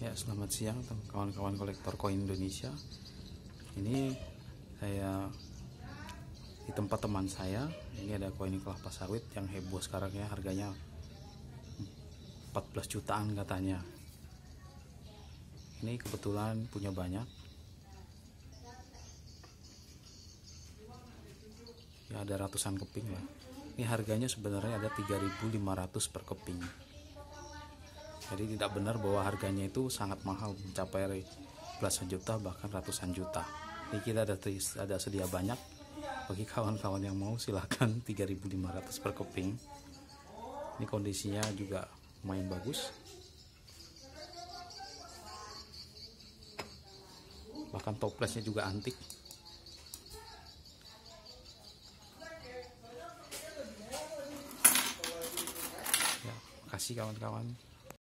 Ya, selamat siang kawan-kawan kolektor koin Indonesia. Ini saya di tempat teman saya. Ini ada koin kelapa sawit yang heboh sekarang ya, harganya 14 jutaan katanya. Ini kebetulan punya banyak. Ya, ada ratusan keping lah. Ini harganya sebenarnya ada 3.500 per keping. Jadi tidak benar bahwa harganya itu sangat mahal, mencapai belasan juta bahkan ratusan juta. Ini kita ada sedia banyak. Bagi kawan-kawan yang mau silahkan 3.500 per keping. Ini kondisinya juga lumayan bagus. Bahkan toplesnya juga antik. Ya, makasih kawan-kawan.